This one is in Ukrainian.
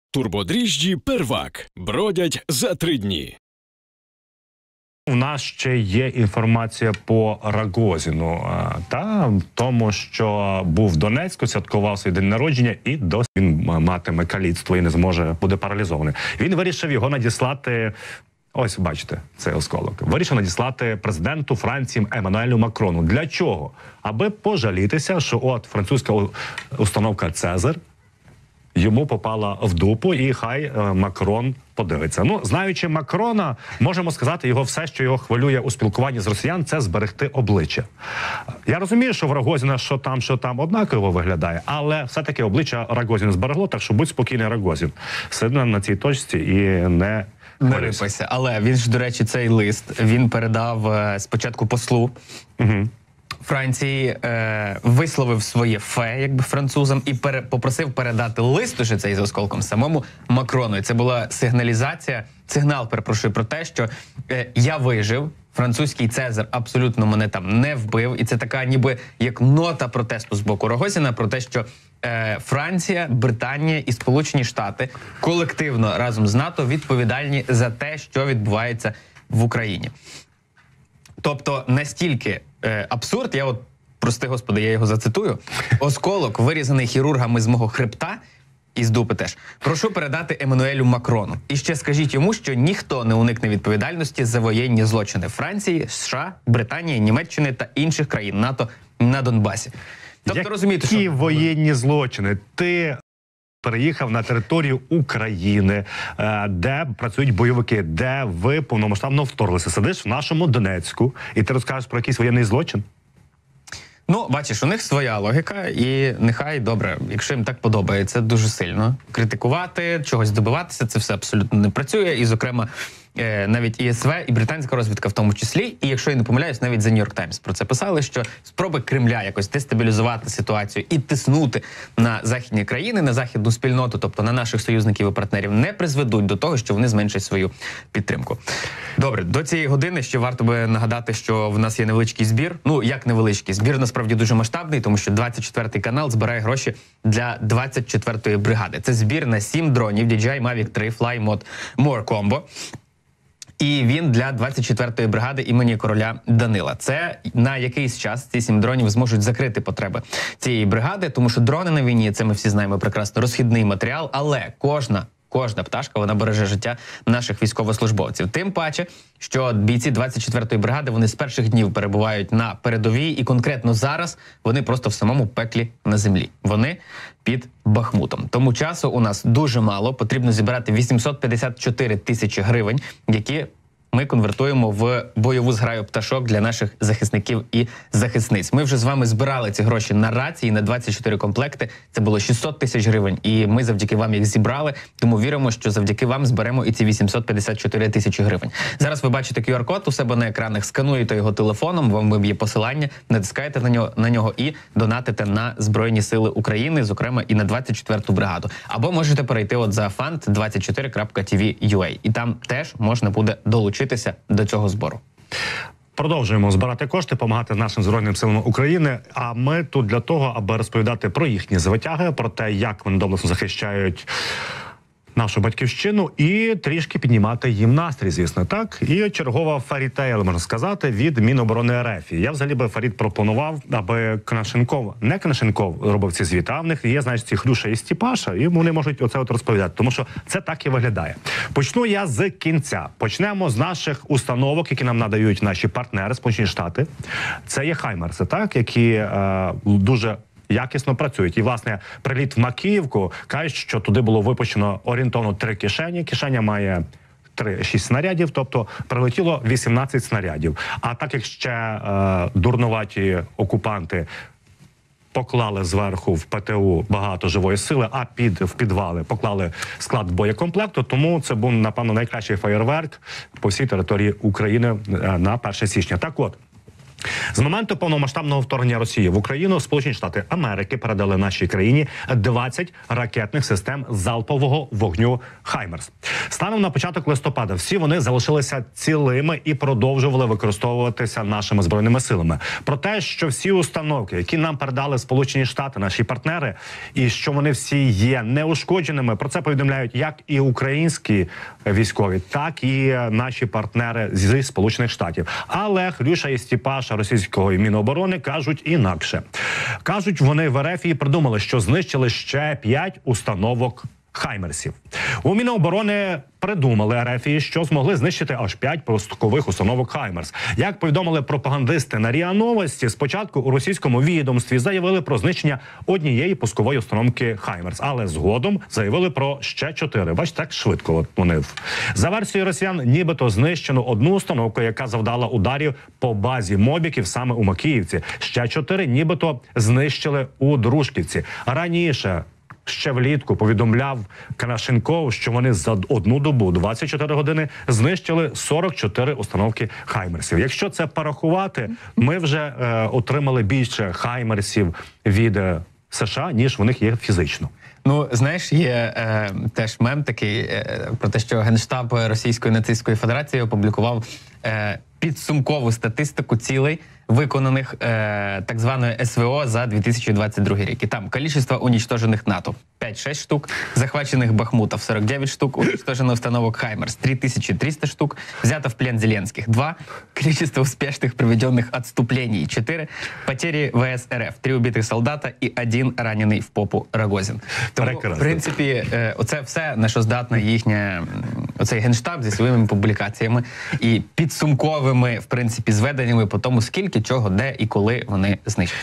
Турбодріжджі «Первак» бродять за 3 дні. У нас ще є інформація по Рогозіну, та тому, що був в Донецьку, святкував свій день народження і досі він матиме каліцтво і не зможе, буде паралізований. Він вирішив його надіслати, ось бачите, цей осколок, вирішив надіслати президенту Франції Еммануелю Макрону. Для чого? Аби пожалітися, що от французька установка «Цезар» йому попала в дупу, і хай Макрон подивиться. Ну, знаючи Макрона, можемо сказати, його все, що його хвилює у спілкуванні з росіян, це зберегти обличчя. Я розумію, що в Рогозіна що там однаково виглядає, але все-таки обличчя Рогозіна зберегло, так що будь спокійний, Рогозін. Сидно на цій точці і не рипайся. Але він ж, до речі, цей лист, він передав спочатку послу Франції, висловив своє фе, якби, французам, і попросив передати лист уже цей з осколком самому Макрону. І це була сигнал, перепрошую, про те, що я вижив, французький Цезар абсолютно мене там не вбив. І це така ніби як нота протесту з боку Рогозіна про те, що Франція, Британія і Сполучені Штати колективно разом з НАТО відповідальні за те, що відбувається в Україні. Тобто настільки абсурд, я от, прости господи, я його зацитую, осколок, вирізаний хірургами з мого хребта, і з дупи теж, прошу передати Еммануелю Макрону. І ще скажіть йому, що ніхто не уникне відповідальності за воєнні злочини Франції, США, Британії, Німеччини та інших країн НАТО на Донбасі. Тобто, розумієте, що... Які воєнні злочини? Ти переїхав на територію України, де працюють бойовики, де ви повномасштабно вторглися. Сидиш в нашому Донецьку, і ти розкажеш про якийсь воєнний злочин? Ну, бачиш, у них своя логіка, і нехай, добре, якщо їм так подобається дуже сильно критикувати, чогось добиватися, це все абсолютно не працює. І, зокрема, навіть ІСВ і британська розвідка в тому числі, і якщо я не помиляюсь, навіть The New York Times про це писали, що спроби Кремля якось дестабілізувати ситуацію і тиснути на західні країни, на західну спільноту, тобто на наших союзників і партнерів, не призведуть до того, що вони зменшать свою підтримку. Добре, до цієї години ще варто би нагадати, що в нас є невеличкий збір. Ну, як невеличкий? Збір насправді дуже масштабний, тому що 24-й канал збирає гроші для 24-ї бригади. Це збір на 7 дронів DJI Mavic 3 Fly Mod More Combo. І він для 24-ї бригади імені короля Данила. Це на якийсь час ці 7 дронів зможуть закрити потреби цієї бригади, тому що дрони на війні, це ми всі знаємо прекрасно, розхідний матеріал, але кожна пташка, вона береже життя наших військовослужбовців. Тим паче, що бійці 24-ї бригади, вони з перших днів перебувають на передовій, і конкретно зараз вони просто в самому пеклі на землі. Вони під Бахмутом. Тому часу у нас дуже мало, потрібно зібрати 854 тисячі гривень, які ми конвертуємо в бойову зграю пташок для наших захисників і захисниць. Ми вже з вами збирали ці гроші на рації, на 24 комплекти. Це було 600 тисяч гривень, і ми завдяки вам їх зібрали. Тому віримо, що завдяки вам зберемо і ці 854 тисячі гривень. Зараз ви бачите QR-код у себе на екранах, скануєте його телефоном, вам виб'є посилання, натискаєте на нього і донатите на Збройні Сили України, зокрема і на 24-ту бригаду. Або можете перейти от за fund24.tv.ua, і там теж можна буде долучитися до цього збору. Продовжуємо збирати кошти, допомагати нашим Збройним силам України. А ми тут для того, аби розповідати про їхні звитяги, про те, як вони доблесно захищають нашу батьківщину, і трішки піднімати їм настрій, звісно, так? І чергова фарітейл, можна сказати, від Міноборони РФ. Я взагалі би, Фарід, пропонував, аби не Конашенков робив ці звіти, а в них є, знаєш, ці Хрюша і Стіпаша, і вони можуть оце от розповідати, тому що це так і виглядає. Почну я з кінця. Почнемо з наших установок, які нам надають наші партнери, Сполучені Штати. Це є Хаймерси, так, які дуже якісно працюють. І, власне, приліт в Макіївку, кажуть, що туди було випущено орієнтовно 3 кишені. Кишеня має 6 снарядів, тобто прилетіло 18 снарядів. А так як ще дурнуваті окупанти поклали зверху в ПТУ багато живої сили, а в підвали поклали склад боєкомплекту, тому це був, напевно, найкращий феєрверк по всій території України на 1 січня. Так от, З моменту повномасштабного вторгнення Росії в Україну Сполучені Штати Америки передали нашій країні 20 ракетних систем залпового вогню «Хаймерс». Станом на початок листопада всі вони залишилися цілими і продовжували використовуватися нашими збройними силами. Про те, що всі установки, які нам передали Сполучені Штати, наші партнери, і що вони всі є неушкодженими, про це повідомляють як і українські військові, так і наші партнери зі Сполучених Штатів. Але Хрюша і Стіпаша російського Міноборони кажуть інакше. Кажуть, вони в РФ придумали, що знищили ще 5 установок «Хаймерсів». У Міноборони придумали РФ, що змогли знищити аж 5 пускових установок «Хаймерс». Як повідомили пропагандисти на РІА Новості, спочатку у російському відомстві заявили про знищення однієї пускової установки «Хаймерс», але згодом заявили про ще 4. Бачите, так швидко от вони. За версією росіян, нібито знищено одну установку, яка завдала ударів по базі мобіків саме у Макіївці. Ще 4 нібито знищили у Дружківці. Раніше ще влітку повідомляв Канашенков, що вони за одну добу, 24 години, знищили 44 установки «Хаймерсів». Якщо це порахувати, ми вже отримали більше «Хаймерсів» від США, ніж в них є фізично. Ну, знаєш, є теж мем такий про те, що Генштаб Російської нацистської федерації опублікував підсумкову статистику цілей, виконаних так званою СВО за 2022 рік. І там кількість уничтожених НАТО 5-6 штук, захвачених Бахмутов 49 штук, уничтожено установок «Хаймерс» 3300 штук, взято в плен Зеленских 2, количество успешных проведенных отступлений 4, потери ВС РФ 3 убитых солдата і 1 ранений в попу Рогозін. Тому, в принципі, оце все, на що здатна їхня, оцей Генштаб зі своїми публікаціями і підсумковими, в принципі, зведеннями по тому, скільки, чого, де і коли вони знищать.